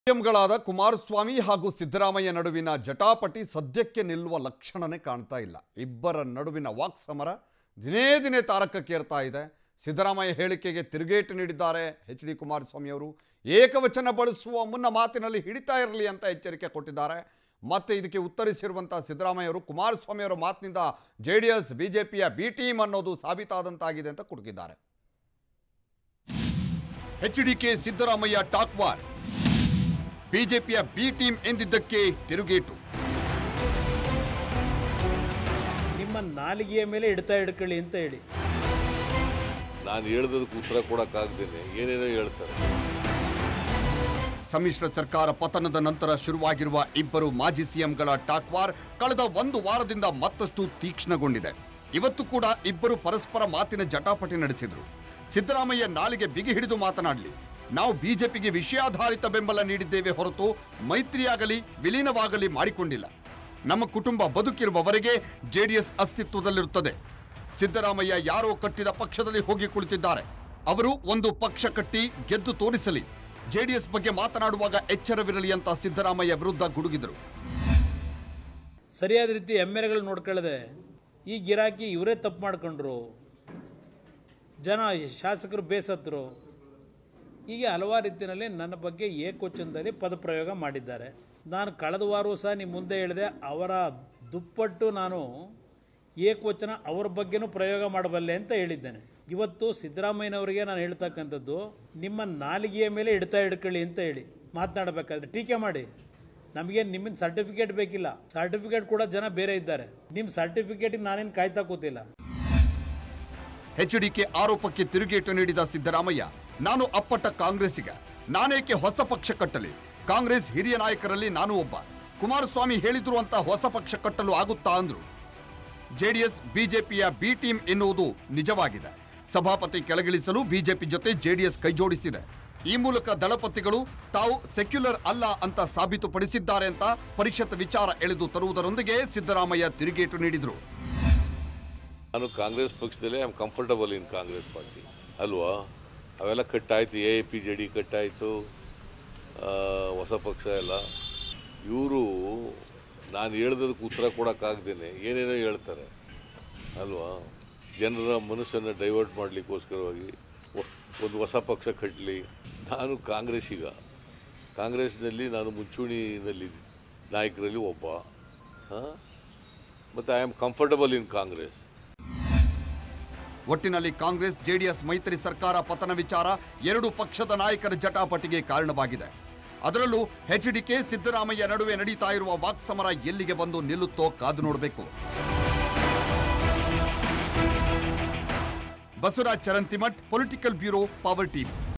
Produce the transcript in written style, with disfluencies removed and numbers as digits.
ಸಿಎಂಗಳಾದ ಕುಮಾರಸ್ವಾಮಿ ಹಾಗೂ ಸಿದ್ದರಾಮಯ್ಯ ನಡುವಿನ ಜಟಾಪಟಿ ಸದ್ಯಕ್ಕೆ ನಿಲ್ಲುವ ಲಕ್ಷಣನೇ ಕಾಣ್ತಾ ಇಲ್ಲ. ಇಬ್ಬರ ನಡುವಿನ ವಾಕ್ಸಮರ ದಿನೇ ದಿನೇ ತಾರಕಕ್ಕೇರ್ತಾ ಇದೆ. ಸಿದ್ದರಾಮಯ್ಯ ಹೇಳಿಕೆಗೆ ತಿರುಗೇಟು ನೀಡಿದ್ದಾರೆ ಎಚ್.ಡಿ. ಕುಮಾರಸ್ವಾಮಿ ಅವರು. ಏಕವಚನ ಬಳಸುವ ಮುನ್ನ ಮಾತಿನಲ್ಲಿ ಹಿಡಿತಾ ಇರಲಿ ಅಂತ ಎಚ್ಚರಿಕೆ ಕೊಟ್ಟಿದ್ದಾರೆ. ಮತ್ತೆ ಇದಕ್ಕೆ ಉತ್ತರಿಸಿರುವಂತ ಸಿದ್ದರಾಮಯ್ಯ ಅವರು ಕುಮಾರಸ್ವಾಮಿ ಅವರ ಮಾತಿನಿಂದ ಜೆಡಿಎಸ್ ಬಿಜೆಪಿಯ ಬಿ ಟೀಮ್ ಅನ್ನೋದು ಸಾಬೀತಾದಂತಾಗಿದೆ ಅಂತ ಕುಟುಕಿದ್ದಾರೆ. HDK Siddaramaiah talk war. ಬಿಜೆಪಿಯ ಬಿ ಟೀಮ್ ಎಂದಿದ್ದಕ್ಕೆ ತಿರುಗೇಟು. ನಿಮ್ಮ ನಾಲಿಗೆಯ ಮೇಲೆ ಹಿಡ್ಕೊಳ್ಳಿ ಅಂತ ಹೇಳಿ ನಾನು ಹೇಳಿದಕ್ಕೆ ಉತ್ತರ ಕೊಡಕ್ಕಾಗ್ದೇನೆ ಏನೇನೋ ಹೇಳ್ತಾರೆ. ಸಮ್ಮಿಶ್ರ ಸರ್ಕಾರ ಪತನದ ನಂತರ ಶುರುವಾಗಿರುವ ಇಬ್ಬರು ಮಾಜಿ ಸಿಎಂಗಳ ಟಾಕ್ ವಾರ್ ಕಳೆದ ಒಂದು ವಾರದಿಂದ ಮತ್ತಷ್ಟು ತೀಕ್ಷ್ಣಗೊಂಡಿದೆ. ಇವತ್ತು ಕೂಡ ಇಬ್ಬರು ಪರಸ್ಪರ ಮಾತಿನ ಜಟಾಪಟಿ ನಡೆಸಿದ್ರು. ಸಿದ್ದರಾಮಯ್ಯ ನಾಲಿಗೆ ಬಿಗಿ ಹಿಡಿದು ಮಾತನಾಡಲಿ, ನಾವು ಬಿಜೆಪಿಗೆ ವಿಷಯಾಧಾರಿತ ಬೆಂಬಲ ನೀಡಿದ್ದೇವೆ ಹೊರತು ಮೈತ್ರಿಯಾಗಲಿ ವಿಲೀನವಾಗಲಿ ಮಾಡಿಕೊಂಡಿಲ್ಲ. ನಮ್ಮ ಕುಟುಂಬ ಬದುಕಿರುವವರೆಗೆ ಜೆಡಿಎಸ್ ಅಸ್ತಿತ್ವದಲ್ಲಿರುತ್ತದೆ. ಸಿದ್ದರಾಮಯ್ಯ ಯಾರೋ ಕಟ್ಟಿದ ಪಕ್ಷದಲ್ಲಿ ಹೋಗಿ ಕುಳಿತಿದ್ದಾರೆ. ಅವರು ಒಂದು ಪಕ್ಷ ಕಟ್ಟಿ ಗೆದ್ದು ತೋರಿಸಲಿ. ಜೆಡಿಎಸ್ ಬಗ್ಗೆ ಮಾತನಾಡುವಾಗ ಎಚ್ಚರವಿರಲಿ ಅಂತ ಸಿದ್ದರಾಮಯ್ಯ ವಿರುದ್ಧ ಗುಡುಗಿದರು. ಸರಿಯಾದ ರೀತಿ ಎಮ್ಮೆರೆಗಳು ನೋಡ್ಕೊಳ್ಳದೆ ಈ ಗಿರಾಕಿ ಇವರೇ ತಪ್ಪು ಮಾಡ್ಕೊಂಡ್ರು, ಜನ ಶಾಸಕರು ಬೇಸತ್ತರು, ಹೀಗೆ ಹಲವಾರು ರೀತಿಯಲ್ಲಿ ನನ್ನ ಬಗ್ಗೆ ಏಕವಚನದಲ್ಲಿ ಪದಪ್ರಯೋಗ ಮಾಡಿದ್ದಾರೆ. ನಾನು ಕಳೆದ ವಾರವೂ ಸಹ ನಿಮ್ಮ ಮುಂದೆ ಹೇಳಿದೆ, ಅವರ ದುಪ್ಪಟ್ಟು ನಾನು ಏಕವಚನ ಅವರ ಬಗ್ಗೆನೂ ಪ್ರಯೋಗ ಮಾಡಬಲ್ಲೆ ಅಂತ ಹೇಳಿದ್ದೇನೆ. ಇವತ್ತು ಸಿದ್ದರಾಮಯ್ಯನವರಿಗೆ ನಾನು ಹೇಳ್ತಕ್ಕಂಥದ್ದು, ನಿಮ್ಮ ನಾಲಿಗೆಯ ಮೇಲೆ ಹಿಡ್ಕೊಳ್ಳಿ ಅಂತ ಹೇಳಿ ಮಾತನಾಡಬೇಕಾದ್ರೆ ಟೀಕೆ ಮಾಡಿ. ನಮಗೆ ನಿಮ್ಮಿಂದ ಸರ್ಟಿಫಿಕೇಟ್ ಬೇಕಿಲ್ಲ, ಸರ್ಟಿಫಿಕೇಟ್ ಕೂಡ ಜನ ಬೇರೆ ಇದ್ದಾರೆ. ನಿಮ್ಮ ಸರ್ಟಿಫಿಕೇಟಿಗೆ ನಾನೇನು ಕಾಯ್ತಾ ಕೂತಿಲ್ಲ. ಎಚ್.ಡಿ.ಕೆ ಆರೋಪಕ್ಕೆ ತಿರುಗೇಟು ನೀಡಿದ ಸಿದ್ದರಾಮಯ್ಯ, ನಾನು ಅಪ್ಪಟ ಕಾಂಗ್ರೆಸ್ಸಿಗ, ನಾನೇಕೆ ಹೊಸ ಪಕ್ಷ ಕಟ್ಟಲಿ? ಕಾಂಗ್ರೆಸ್ ಹಿರಿಯ ನಾಯಕರಲ್ಲಿ ನಾನು ಒಬ್ಬ. ಕುಮಾರಸ್ವಾಮಿ ಹೇಳಿದ್ರು ಅಂತ ಹೊಸ ಪಕ್ಷ ಕಟ್ಟಲು ಆಗುತ್ತಾ ಅಂದ್ರು. ಜೆಡಿಎಸ್ ಬಿಜೆಪಿಯ ಬಿ ಟೀಮ್ ಎನ್ನುವುದು ನಿಜವಾಗಿದೆ. ಸಭಾಪತಿ ಕೆಳಗಿಳಿಸಲು ಬಿಜೆಪಿ ಜೊತೆ ಜೆಡಿಎಸ್ ಕೈಜೋಡಿಸಿದೆ. ಈ ಮೂಲಕ ದಳಪತಿಗಳು ತಾವು ಸೆಕ್ಯುಲರ್ ಅಲ್ಲ ಅಂತ ಸಾಬೀತುಪಡಿಸಿದ್ದಾರೆ ಅಂತ ಪರಿಷತ್ ವಿಚಾರ ಎಳೆದು ತರುವುದರೊಂದಿಗೆ ಸಿದ್ದರಾಮಯ್ಯ ತಿರುಗೇಟು ನೀಡಿದ್ರು. ನಾನು ಕಾಂಗ್ರೆಸ್ ಪಕ್ಷದಲ್ಲೇ I am comfortable in Congress party ಅಲ್ವಾ. ಅವೆಲ್ಲ ಕಟ್ಟಾಯಿತು, AAPJD ಕಟ್ಟಾಯಿತು, ಹೊಸ ಪಕ್ಷ ಎಲ್ಲ. ಇವರು ನಾನು ಹೇಳ್ದಕ್ಕೆ ಉತ್ತರ ಕೊಡೋಕ್ಕಾಗ್ದೇನೆ ಏನೇನೋ ಹೇಳ್ತಾರೆ ಅಲ್ವಾ. ಜನರ ಮನಸ್ಸನ್ನು ಡೈವರ್ಟ್ ಮಾಡಲಿಕ್ಕೋಸ್ಕರವಾಗಿ ಒಂದು ಹೊಸ ಪಕ್ಷ ಕಟ್ಟಲಿ. ನಾನು ಕಾಂಗ್ರೆಸ್ಸಿಗ, ಕಾಂಗ್ರೆಸ್ನಲ್ಲಿ ನಾನು ಮುಂಚೂಣಿನಲ್ಲಿ ನಾಯಕರಲ್ಲಿ ಒಬ್ಬ. ಮತ್ತು I am comfortable in Congress. ಒಟ್ಟಿನಲ್ಲಿ ಕಾಂಗ್ರೆಸ್ ಜೆಡಿಎಸ್ ಮೈತ್ರಿ ಸರ್ಕಾರ ಪತನ ವಿಚಾರ ಎರಡು ಪಕ್ಷದ ನಾಯಕರ ಜಟಾಪಟಿಗೆ ಕಾರಣವಾಗಿದೆ. ಅದರಲ್ಲೂ ಎಚ್.ಡಿ.ಕೆ ಸಿದ್ದರಾಮಯ್ಯ ನಡುವೆ ನಡೀತಾ ಇರುವ ವಾಕ್ಸಮರ ಎಲ್ಲಿಗೆ ಬಂದು ನಿಲ್ಲುತ್ತೋ ಕಾದು ನೋಡಬೇಕು. Basavaraj Charantimath, political bureau, power TV.